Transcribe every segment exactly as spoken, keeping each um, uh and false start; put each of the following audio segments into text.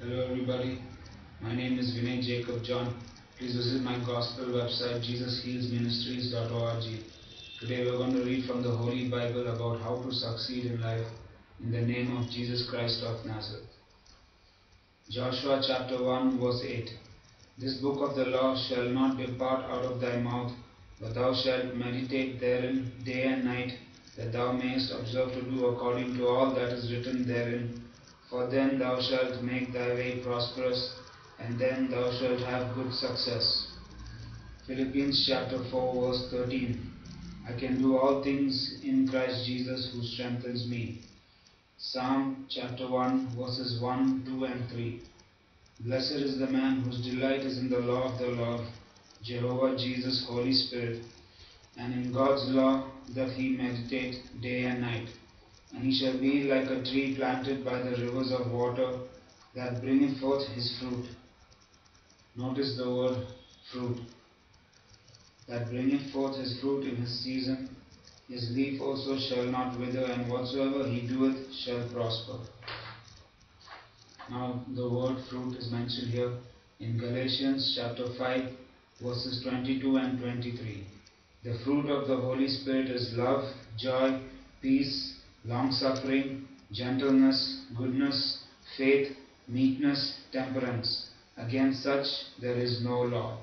Hello everybody, my name is Vinay Jacob John. Please visit my gospel website jesus heals ministries dot org. Today we are going to read from the Holy Bible about how to succeed in life in the name of Jesus Christ of Nazareth. Joshua chapter one verse eight. This book of the law shall not depart out of thy mouth, but thou shalt meditate therein day and night, that thou mayest observe to do according to all that is written therein. For then thou shalt make thy way prosperous, and then thou shalt have good success. Philippians chapter four verse thirteen. I can do all things in Christ Jesus who strengthens me. Psalm chapter one verses one, two and three. Blessed is the man whose delight is in the law of the Lord, Jehovah Jesus, Holy Spirit, and in God's law doth he meditate day and night. And he shall be like a tree planted by the rivers of water, that bringeth forth his fruit. Notice the word fruit. That bringeth forth his fruit in his season. His leaf also shall not wither, and whatsoever he doeth shall prosper. Now the word fruit is mentioned here in Galatians chapter five verses twenty-two and twenty-three. The fruit of the Holy Spirit is love, joy, peace, longsuffering, gentleness, goodness, faith, meekness, temperance. Against such there is no law.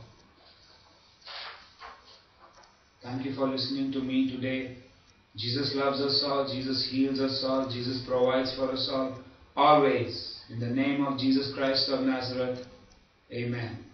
Thank you for listening to me today. Jesus loves us all. Jesus heals us all. Jesus provides for us all. Always. In the name of Jesus Christ of Nazareth. Amen.